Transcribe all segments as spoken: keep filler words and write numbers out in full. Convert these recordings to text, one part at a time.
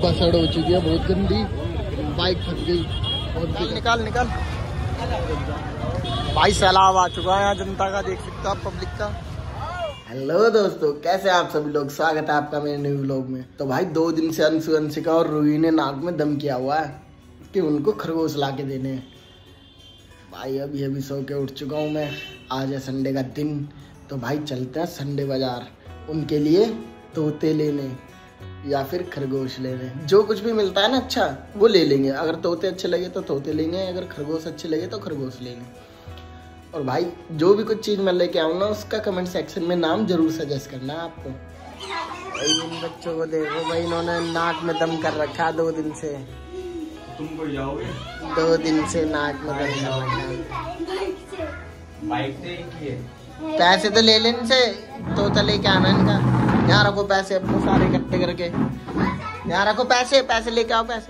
पसड़ हो चुकी है बहुत गंदी, बाइक फंस गई। और निकाल निकाल भाई, सैलाब आ चुका है यहाँ जनता का, देख सकते हो आप, पब्लिक का। हेलो दोस्तों, कैसे आप सभी लोग, स्वागत है आपका मेरे न्यू व्लॉग में। तो भाई दो दिन से अंशु, अंशिका और रूही ने नाक में दम किया हुआ है कि उनको खरगोश ला के देने हैं। भाई अभी अभी सो के उठ चुका हूँ मैं। आज है संडे का दिन, तो भाई चलते हैं संडे बाजार, उनके लिए तोते लेने या फिर खरगोश लेने। जो कुछ भी मिलता है ना अच्छा, वो ले लेंगे। अगर तोते अच्छे लगे तो तोते लेंगे, अगर खरगोश अच्छे लगे तो खरगोश लेंगे। और भाई जो भी कुछ चीज़ मैं लेके आऊँ ना, उसका कमेंट सेक्शन में नाम जरूर सजेस्ट करना है आपको। भाई इन बच्चों को देखो भाई, इन्होंने नाक में दम कर रखा दो दिन से। तुम कोई जाओगे? दो दिन से नाक में दम कर रखा। बाइक से ही है। पैसे तो ले लेने से, तोता लेके आना इनका। यहाँ रखो पैसे अपने सारे इकट्ठे करके, यहाँ रखो पैसे, पैसे लेके आओ पैसे।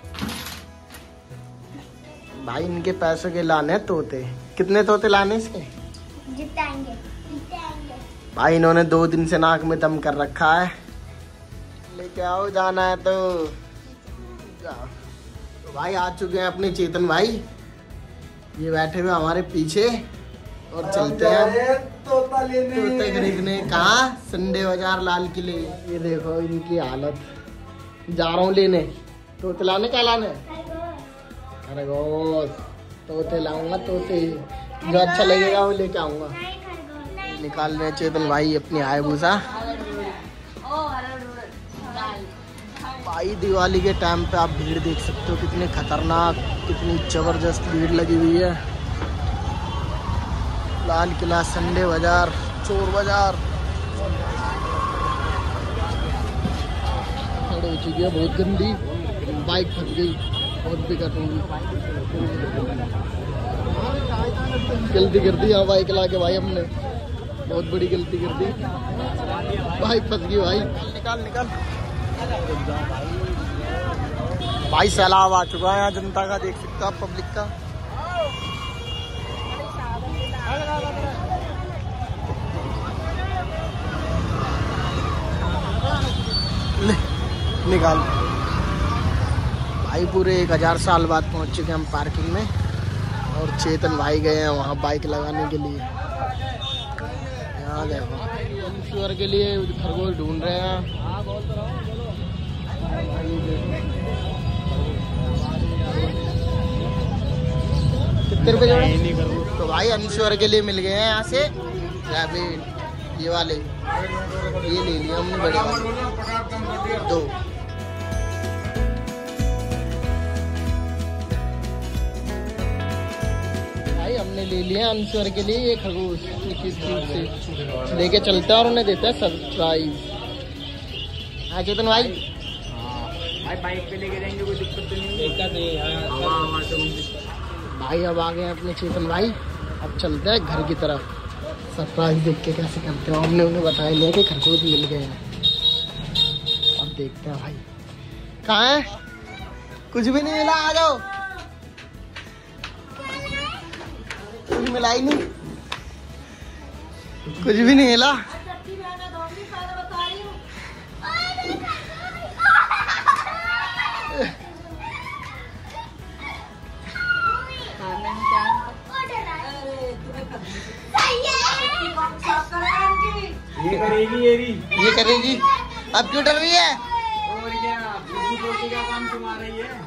भाई इनके पैसों के लाने हैं तोते। कितने तोते लाने इसके? जिताएंगे, जिताएंगे। भाई इन्होंने दो दिन से नाक में दम कर रखा है। लेके आओ, जाना है तो जाओ। तो भाई आ चुके हैं अपने चेतन भाई, ये बैठे हुए हमारे पीछे। और चलते हैं तोता लेने, तोते खरीदने। कहाँ? संडे बाजार, लाल किले। ये देखो इनकी हालत। जा रहा हूँ लेने तोते लाने। क्या लाने? खरगोश। तोते लाऊंगा, तोते जो अच्छा लगेगा वो लेके आऊंगा। निकाल रहे चेतन भाई अपनी हायबूसा। भाई दिवाली के टाइम पे आप भीड़ देख सकते हो, कितनी खतरनाक, कितनी जबरदस्त भीड़ लगी हुई है। लाल किला, संडे बाजार, चोर बाजार हो चुकी है बहुत गंदी, बाइक फंस गई। बहुत दिक्कत होगी, गलती कर दी यहाँ बाइक ला के भाई हमने, बहुत बड़ी गलती कर दी। बाइक फंस गई भाई। निकाल निकाल भाई, सैलाब आ चुका है यहाँ जनता का, देख सकते हो आप, पब्लिक का। निकाल भाई, पूरे एक हजार साल बाद पहुंच चुके हैं हम पार्किंग में। और चेतन भाई गए हैं वहाँ बाइक लगाने के लिए। यहाँ देखो ईश्वर के लिए खरगोश ढूंढ रहे हैं। कितने रुपए जोड़े? तो भाई अंशवर के लिए मिल गए हैं यहाँ से रैबिट, ये वाले, ये ले लिया हमने बड़े वाले दो। भाई हमने ले लिया अंशवर के लिए ये खरगोश, से लेके चलते हैं और उन्हें देते हैं सरप्राइज। हाँ चेतन भाई, भाई बाइक पे लेके जाएंगे, कोई दिक्कत तो नहीं है। भाई अब आ गए अपने चेतन भाई, अब चलते हैं घर की तरफ। सरप्राइज देख के कैसे करते हो, हमने उन्हें बताया नहीं कि खरगोश मिल गए हैं। अब देखते हैं भाई कहाँ है। कुछ भी नहीं मिला, आ जाओ। कुछ मिला ही नहीं, कुछ भी नहीं मिला। ये करेगी, ये भी ये करेगी। अब क्यों डर रही है? और क्या, बोटी का काम तुम आ रही है।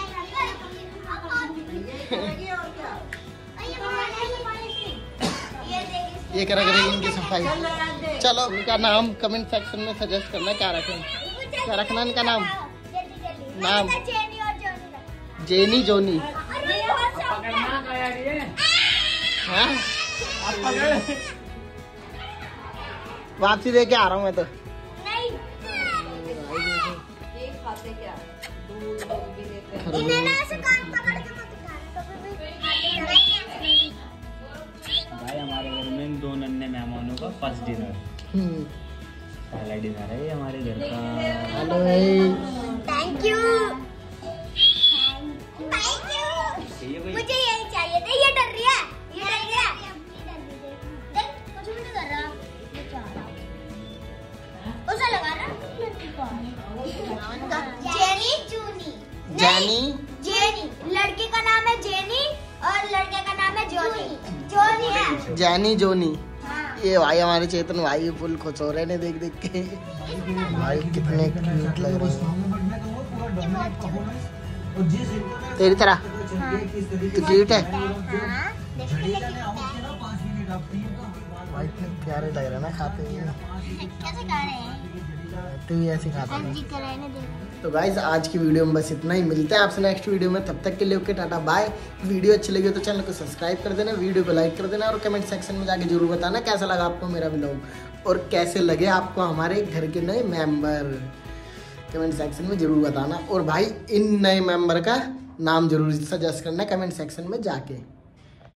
ये क्या करेगी इनकी सफाई। चलो इनका नाम कमेंट सेक्शन में सजेस्ट करना, क्या रखें, क्या रखना इनका नाम? नाम जेनी जोनी। हाँ वापसी देके आ रहा हूँ मैं तो। भाई हमारे घर में दो नन्हे मेहमानों का फर्स्ट डिनर, पहला डिनर है ये हमारे घर का। Hello thank you, thank you. मुझे यही चाहिए था। ये डर रही है, ये डर रही है। देख कुछ भी नहीं कर रहा, ये चाह रहा उसे लगा ना। Jenny Jenny. लड़की का नाम है जेनी और लड़के का नाम है जोनी। जोनी है। जैनी जोनी। हाँ। ये भाई हमारे चेतन भाई फुल खुश हो रहे हैं देख देख के। भाई कितने क्यूट लग रहे हैं तेरी तरह। तू क्यूट है हाँ। भाई इतने प्यारे लग रहे हैं ना खाते हुए। कैसे खा रहे हैं? तू भी ऐसे खाता है। जी कर रहे हैं देखो। तो गाइज आज की वीडियो में बस इतना ही। मिलते हैं आपसे नेक्स्ट वीडियो में, तब तक के लिए ओके टाटा बाय। वीडियो अच्छी लगी हो तो चैनल को सब्सक्राइब कर देना, वीडियो को लाइक कर देना और कमेंट सेक्शन में जाके जरूर बताना कैसा लगा आपको मेरा व्लॉग और कैसे लगे आपको हमारे घर के नए मेंबर। कमेंट सेक्शन में जरूर बताना और भाई इन नए मेंबर का नाम जरूर सजेस्ट करना कमेंट सेक्शन में जाके।